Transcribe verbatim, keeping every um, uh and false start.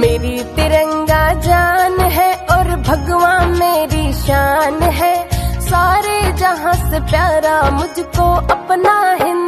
मेरी तिरंगा जान है और भगवान मेरी शान है, सारे जहां से प्यारा मुझको अपना हिंद